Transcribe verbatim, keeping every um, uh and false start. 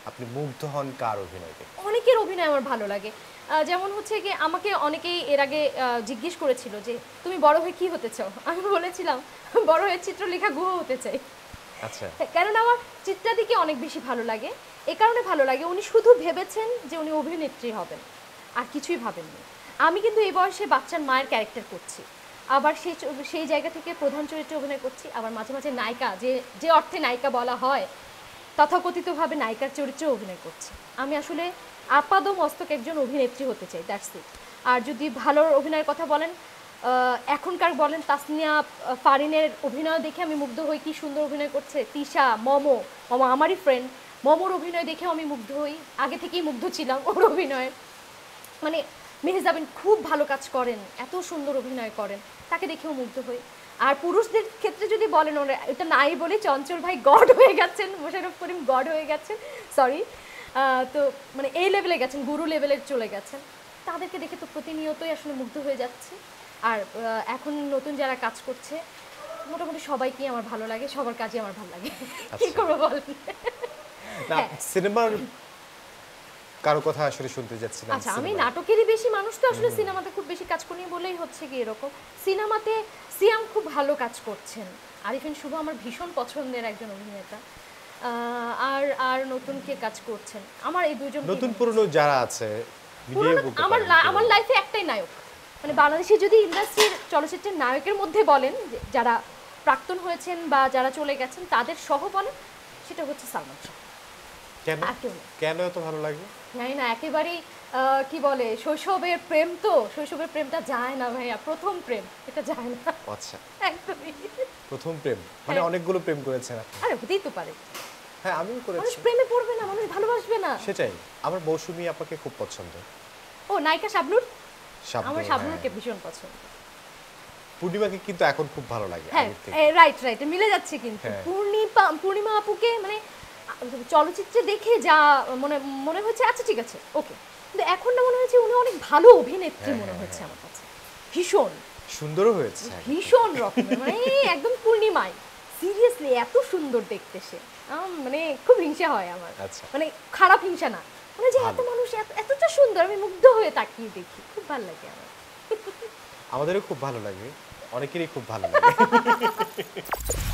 আপনি মুগ্ধ হন কার অভিনয় দেখে? অনেকের অভিনয় আমার ভালো লাগে। যেমন হচ্ছে কি আমাকে অনেকেই এর আগে জিজ্ঞেস করেছিল যে তুমি বড় হয়ে কি হতে চাও? আমি বলেছিলাম বড় হয়ে চিত্রলেখা গুহ হতে চাই। আচ্ছা। কারণ আমার চিত্রাদিকে অনেক বেশি ভালো লাগে। এই কারণে ভালো লাগে উনি শুধু ভেবেছেন যে উনি অভিনেত্রী হবেন, আর কিছুই ভাবেননি। আমি কিন্তু এই বয়সে বাচ্চার মায়ের ক্যারেক্টার করছি, আবার সেই সেই জায়গা থেকে প্রধান চরিত্রে অভিনয় করছি, আবার মাঝে মাঝে নায়িকা, যে যে অর্থে নায়িকা বলা হয় তথাকথিতভাবে নায়িকার চরিত্রে অভিনয় করছি। আমি আসলে আপাদ মস্তক একজন অভিনেত্রী হতে চাই, দ্যাটস ইট। আর যদি ভালো অভিনয়ের কথা বলেন, এখনকার বলেন তাসনিয়া ফারিনের অভিনয় দেখে আমি মুগ্ধ হই, কি সুন্দর অভিনয় করছে। তিশা, মমো, মমো আমারই ফ্রেন্ড, মমোর অভিনয় দেখেও আমি মুগ্ধ হই, আগে থেকেই মুগ্ধ ছিলাম ওর অভিনয়ে। মানে মেহজাবিন খুব ভালো কাজ করেন, এত সুন্দর অভিনয় করেন, তাকে দেখেও মুগ্ধ হই। আর পুরুষদের ক্ষেত্রে যদি বলেন, ওরা এটা নাই বলে চঞ্চল ভাই গড হয়ে গেছেন, মোশাররফ করিম গড হয়ে গেছেন, সরি, তো মানে এই লেভেলে গেছেন, গুরু লেভেলে চলে গেছেন। তাদেরকে দেখে তো প্রতিনিয়তই আসলে মুগ্ধ হয়ে যাচ্ছে। আর এখন নতুন যারা কাজ করছে মোটামুটি সবাইকেই আমার ভালো লাগে, সবার কাজই আমার ভালো লাগে। কি করবো বলেন? না সিনেমার কারো কথা আসলে শুনতে যাচ্ছি না। আচ্ছা, আমি নাটকেরই বেশি মানুষ তো আসলে সিনেমাতে খুব বেশি কাজ করি বলেই হচ্ছে কি এরকম। সিনেমাতে সিয়াম খুব ভালো কাজ করছেন, আরিফিন শুভ আমার ভীষণ পছন্দের একজন অভিনেতা। আর আর নতুন কে কাজ করছেন আমার এই দুইজন, নতুন পুরনো যারা আছে আমার আমার লাইফে একটাই নায়ক, মানে বাংলাদেশে যদি ইন্ডাস্ট্রির চলচ্চিত্রের নায়কের মধ্যে বলেন যারা প্রাক্তন হয়েছেন বা যারা চলে গেছেন তাদের সহ বলেন, সেটা হচ্ছে সালমান শাহ। কেন কেন এত ভালো লাগে জানি না, একেবারেই কি বলে শৈশবের প্রেম, তো শৈশবের প্রেমটা যায় না ভাইয়া, প্রথম প্রেম এটা যায় না। আচ্ছা, একদমই প্রথম প্রেম মানে অনেকগুলো প্রেম করেছেন আপনি? আরে হতেই তো পারে। হ্যাঁ আমিও করেছি। মানুষ প্রেমে পড়বে না, মানুষ ভালোবাসবে না, সেটাই। আমার মৌসুমী আপনাকে খুব পছন্দ। ও নায়িকা শাবনূর, শাবনূর, আমার শাবনূরকে ভীষণ পছন্দ। পূর্ণিমাকে কিন্তু এখন খুব ভালো লাগে। হ্যাঁ রাইট রাইট, মিলে যাচ্ছে কিন্তু। পূর্ণিমা পূর্ণিমা আপুকে মানে চলচ্চিত্রে দেখে যা মনে মনে হচ্ছে আচ্ছা ঠিক আছে ওকে, কিন্তু এখন না মনে হচ্ছে উনি অনেক ভালো অভিনেত্রী মনে হচ্ছে আমার কাছে, ভীষণ সুন্দরও হয়েছে, ভীষণ রকমের, মানে একদম পূর্ণিমায় সিরিয়াসলি এত সুন্দর দেখতে সে, মানে খুব হিংসা হয় আমার। মানে খারাপ হিংসা না, মানে যে এত মানুষ এতটা সুন্দর, আমি মুগ্ধ হয়ে তাকিয়ে দেখি, খুব ভালো লাগে আমার। আমাদেরও খুব ভালো লাগে, অনেকেরই খুব ভালো লাগে।